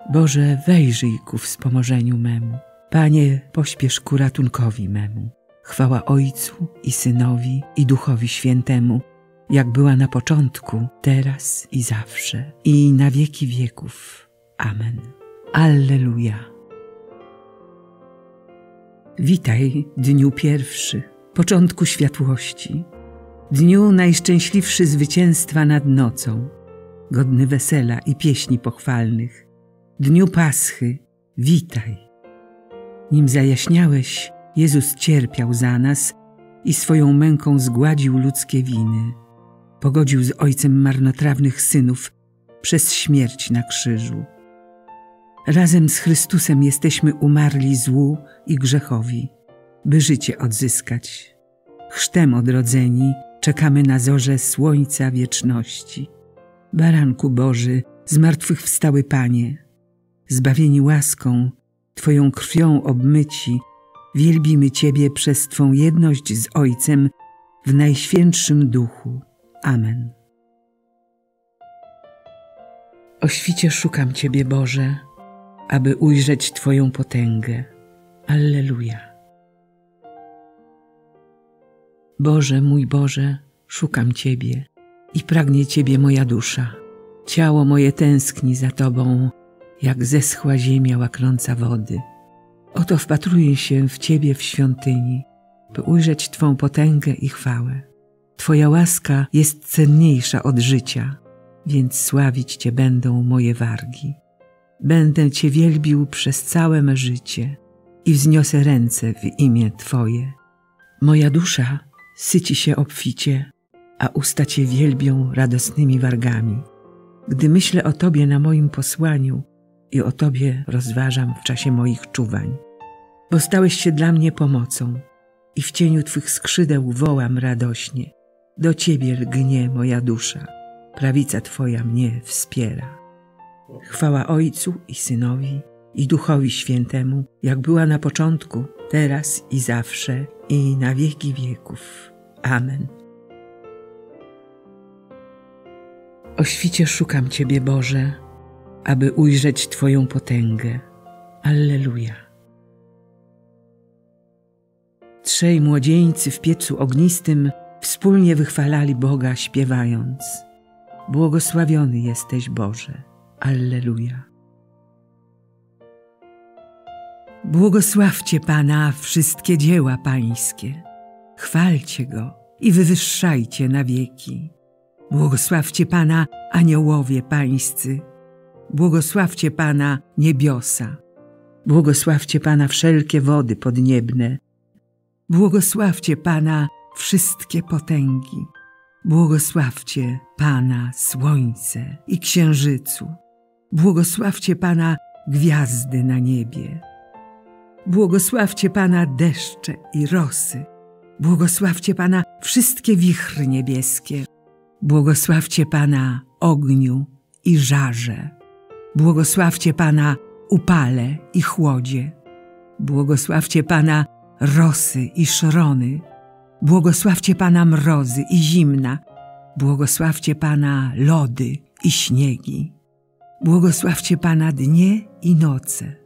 Boże, wejrzyj ku wspomożeniu memu. Panie, pośpiesz ku ratunkowi memu. Chwała Ojcu i Synowi, i Duchowi Świętemu, jak była na początku, teraz i zawsze, i na wieki wieków. Amen. Alleluja. Witaj, dniu pierwszy, początku światłości, dniu najszczęśliwszy zwycięstwa nad nocą, godny wesela i pieśni pochwalnych, dniu Paschy, witaj. Nim zajaśniałeś, Jezus cierpiał za nas i swoją męką zgładził ludzkie winy. Pogodził z Ojcem marnotrawnych synów przez śmierć na krzyżu. Razem z Chrystusem jesteśmy umarli złu i grzechowi, by życie odzyskać. Chrztem odrodzeni czekamy na zorze słońca wieczności. Baranku Boży, zmartwychwstały Panie, zbawieni łaską, Twoją krwią obmyci, wielbimy Ciebie przez Twą jedność z Ojcem w Najświętszym Duchu. Amen. O świcie szukam Ciebie, Boże, aby ujrzeć Twoją potęgę. Alleluja. Boże, mój Boże, szukam Ciebie i pragnie Ciebie moja dusza. Ciało moje tęskni za Tobą, jak zeschła ziemia łaknąca wody. Oto wpatruję się w Ciebie w świątyni, by ujrzeć Twą potęgę i chwałę. Twoja łaska jest cenniejsza od życia, więc sławić Cię będą moje wargi. Będę Cię wielbił przez całe me życie i wzniosę ręce w imię Twoje. Moja dusza syci się obficie, a usta Cię wielbią radosnymi wargami. Gdy myślę o Tobie na moim posłaniu i o Tobie rozważam w czasie moich czuwań. Bo stałeś się dla mnie pomocą i w cieniu Twych skrzydeł wołam radośnie. Do Ciebie lgnie moja dusza, prawica Twoja mnie wspiera. Chwała Ojcu i Synowi, i Duchowi Świętemu, jak była na początku, teraz i zawsze, i na wieki wieków. Amen. O świcie szukam Ciebie, Boże, aby ujrzeć Twoją potęgę. Alleluja. Trzej młodzieńcy w piecu ognistym wspólnie wychwalali Boga, śpiewając: Błogosławiony jesteś, Boże. Alleluja. Błogosławcie Pana wszystkie dzieła Pańskie. Chwalcie Go i wywyższajcie na wieki. Błogosławcie Pana aniołowie Pańscy. Błogosławcie Pana niebiosa. Błogosławcie Pana wszelkie wody podniebne. Błogosławcie Pana wszystkie potęgi. Błogosławcie Pana słońce i księżycu. Błogosławcie Pana gwiazdy na niebie. Błogosławcie Pana deszcze i rosy. Błogosławcie Pana wszystkie wichry niebieskie. Błogosławcie Pana ogniu i żarze. Błogosławcie Pana upale i chłodzie. Błogosławcie Pana rosy i szrony. Błogosławcie Pana mrozy i zimna. Błogosławcie Pana lody i śniegi. Błogosławcie Pana dnie i noce.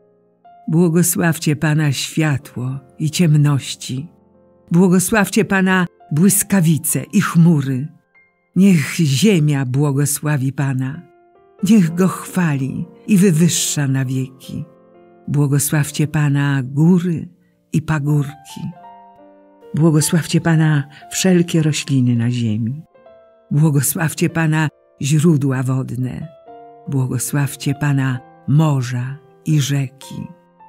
Błogosławcie Pana światło i ciemności. Błogosławcie Pana błyskawice i chmury. Niech ziemia błogosławi Pana. Niech Go chwali i wywyższa na wieki. Błogosławcie Pana góry i pagórki. Błogosławcie Pana wszelkie rośliny na ziemi. Błogosławcie Pana źródła wodne. Błogosławcie Pana morza i rzeki.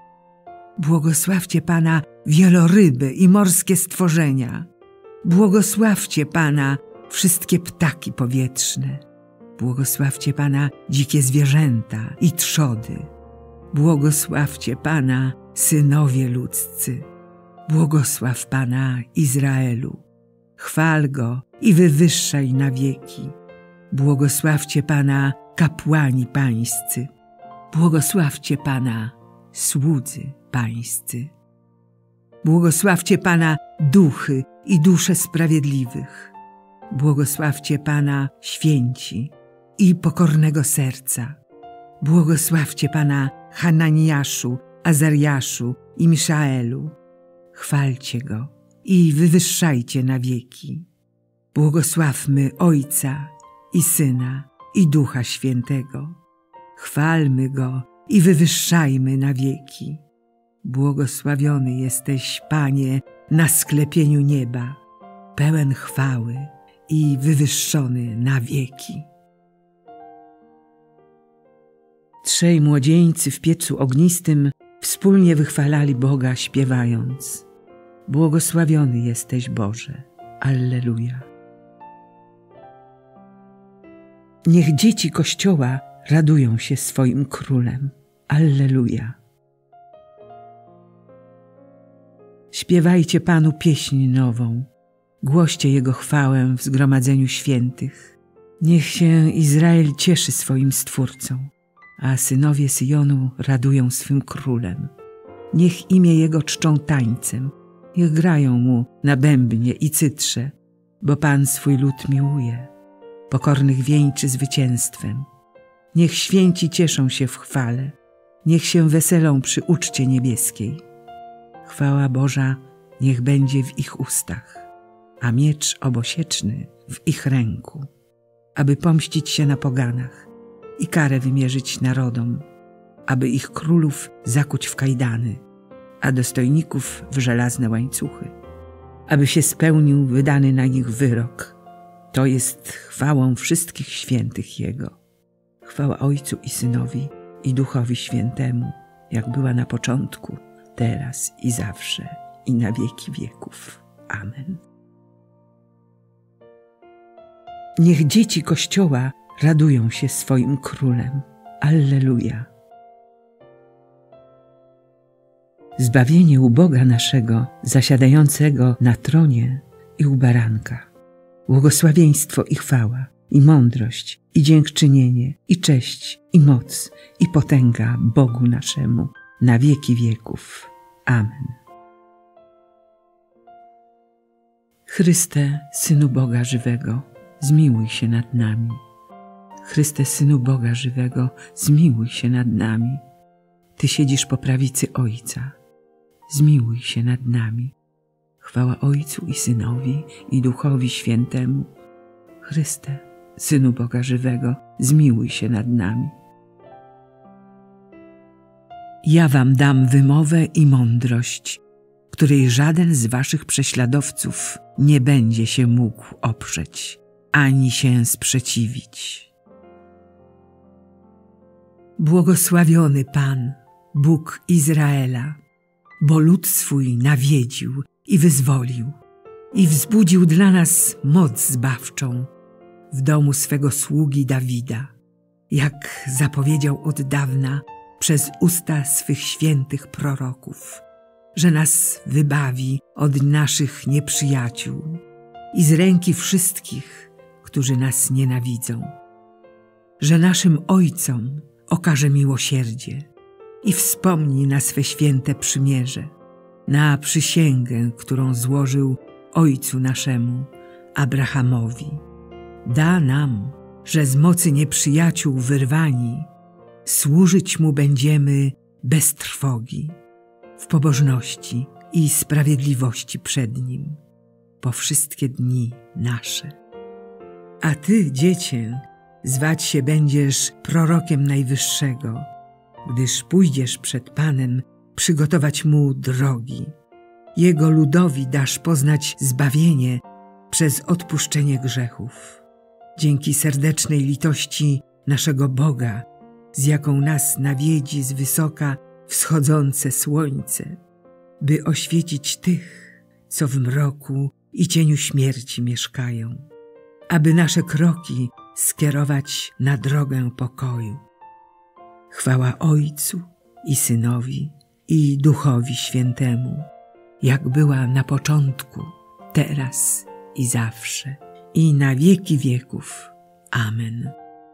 Błogosławcie Pana wieloryby i morskie stworzenia. Błogosławcie Pana wszystkie ptaki powietrzne. Błogosławcie Pana dzikie zwierzęta i trzody. Błogosławcie Pana synowie ludzcy. Błogosław Pana Izraelu. Chwal Go i wywyższaj na wieki. Błogosławcie Pana kapłani pańscy. Błogosławcie Pana słudzy pańscy. Błogosławcie Pana duchy i dusze sprawiedliwych. Błogosławcie Pana święci i pokornego serca. Błogosławcie Pana Hananiaszu, Azariaszu i Miszaelu. Chwalcie Go i wywyższajcie na wieki. Błogosławmy Ojca i Syna i Ducha Świętego. Chwalmy Go i wywyższajmy na wieki. Błogosławiony jesteś, Panie, na sklepieniu nieba, pełen chwały i wywyższony na wieki. Trzej młodzieńcy w piecu ognistym wspólnie wychwalali Boga, śpiewając: Błogosławiony jesteś, Boże. Alleluja. Niech dzieci Kościoła radują się swoim Królem. Alleluja. Śpiewajcie Panu pieśń nową, głoście Jego chwałę w zgromadzeniu świętych. Niech się Izrael cieszy swoim Stwórcą, a synowie Syjonu radują swym Królem. Niech imię Jego czczą tańcem, niech grają Mu na bębnie i cytrze, bo Pan swój lud miłuje, pokornych wieńczy zwycięstwem. Niech święci cieszą się w chwale, niech się weselą przy uczcie niebieskiej. Chwała Boża niech będzie w ich ustach, a miecz obosieczny w ich ręku, aby pomścić się na poganach i karę wymierzyć narodom, aby ich królów zakuć w kajdany, a dostojników w żelazne łańcuchy, aby się spełnił wydany na nich wyrok. To jest chwałą wszystkich świętych Jego. Chwała Ojcu i Synowi i Duchowi Świętemu, jak była na początku, teraz i zawsze, i na wieki wieków. Amen. Niech dzieci Kościoła radują się swoim Królem. Alleluja. Zbawienie u Boga naszego, zasiadającego na tronie i u Baranka. Błogosławieństwo i chwała, i mądrość, i dziękczynienie, i cześć, i moc, i potęga Bogu naszemu na wieki wieków. Amen. Chryste, Synu Boga żywego, zmiłuj się nad nami. Chryste, Synu Boga żywego, zmiłuj się nad nami. Ty siedzisz po prawicy Ojca, zmiłuj się nad nami. Chwała Ojcu i Synowi i Duchowi Świętemu. Chryste, Synu Boga żywego, zmiłuj się nad nami. Ja wam dam wymowę i mądrość, której żaden z waszych prześladowców nie będzie się mógł oprzeć, ani się sprzeciwić. Błogosławiony Pan, Bóg Izraela, bo lud swój nawiedził i wyzwolił i wzbudził dla nas moc zbawczą w domu swego sługi Dawida, jak zapowiedział od dawna przez usta swych świętych proroków, że nas wybawi od naszych nieprzyjaciół i z ręki wszystkich, którzy nas nienawidzą, że naszym ojcom okaże miłosierdzie i wspomni na swe święte przymierze, na przysięgę, którą złożył ojcu naszemu, Abrahamowi. Da nam, że z mocy nieprzyjaciół wyrwani, służyć Mu będziemy bez trwogi, w pobożności i sprawiedliwości przed Nim, po wszystkie dni nasze. A Ty, Dziecię, zwać się będziesz prorokiem Najwyższego, gdyż pójdziesz przed Panem przygotować Mu drogi. Jego ludowi dasz poznać zbawienie przez odpuszczenie grzechów. Dzięki serdecznej litości naszego Boga, z jaką nas nawiedzi z wysoka wschodzące słońce, by oświecić tych, co w mroku i cieniu śmierci mieszkają, aby nasze kroki skierować na drogę pokoju. Chwała Ojcu i Synowi i Duchowi Świętemu, jak była na początku, teraz i zawsze, i na wieki wieków. Amen.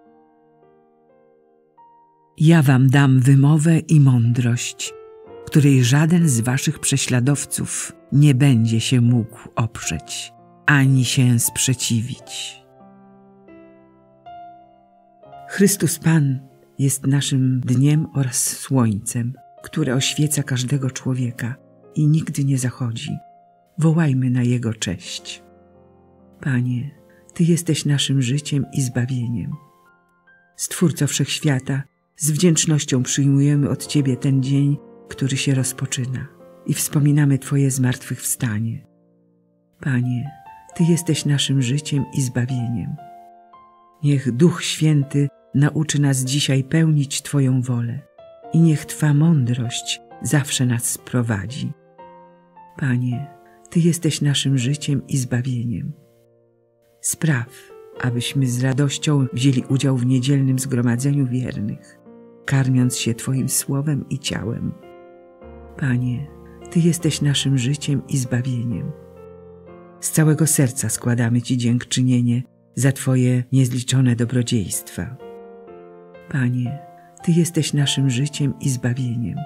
Ja wam dam wymowę i mądrość, której żaden z waszych prześladowców nie będzie się mógł oprzeć, ani się sprzeciwić. Chrystus Pan jest naszym dniem oraz słońcem, które oświeca każdego człowieka i nigdy nie zachodzi. Wołajmy na Jego cześć. Panie, Ty jesteś naszym życiem i zbawieniem. Stwórco Wszechświata, z wdzięcznością przyjmujemy od Ciebie ten dzień, który się rozpoczyna i wspominamy Twoje zmartwychwstanie. Panie, Ty jesteś naszym życiem i zbawieniem. Niech Duch Święty nauczy nas dzisiaj pełnić Twoją wolę i niech Twa mądrość zawsze nas prowadzi. Panie, Ty jesteś naszym życiem i zbawieniem. Spraw, abyśmy z radością wzięli udział w niedzielnym zgromadzeniu wiernych, karmiąc się Twoim słowem i ciałem. Panie, Ty jesteś naszym życiem i zbawieniem. Z całego serca składamy Ci dziękczynienie za Twoje niezliczone dobrodziejstwa. Panie, Ty jesteś naszym życiem i zbawieniem.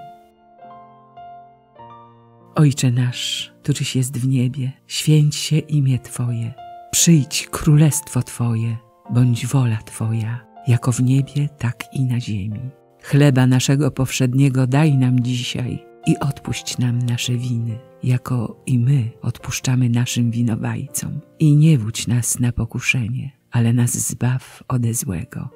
Ojcze nasz, któryś jest w niebie, święć się imię Twoje. Przyjdź królestwo Twoje, bądź wola Twoja, jako w niebie, tak i na ziemi. Chleba naszego powszedniego daj nam dzisiaj i odpuść nam nasze winy, jako i my odpuszczamy naszym winowajcom. I nie wódź nas na pokuszenie, ale nas zbaw ode złego.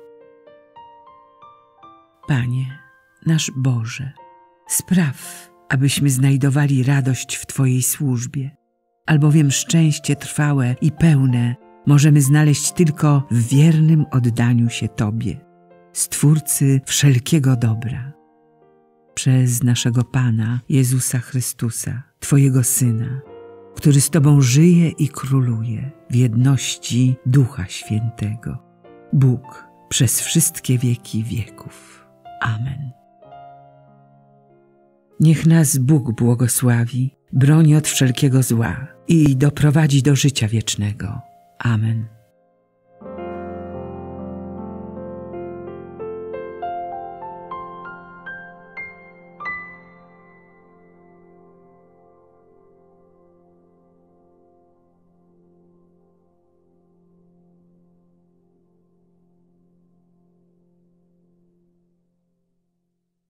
Panie, nasz Boże, spraw, abyśmy znajdowali radość w Twojej służbie, albowiem szczęście trwałe i pełne możemy znaleźć tylko w wiernym oddaniu się Tobie, Stwórcy wszelkiego dobra. Przez naszego Pana Jezusa Chrystusa, Twojego Syna, który z Tobą żyje i króluje w jedności Ducha Świętego, Bóg przez wszystkie wieki wieków. Amen. Niech nas Bóg błogosławi, broni od wszelkiego zła i doprowadzi do życia wiecznego. Amen.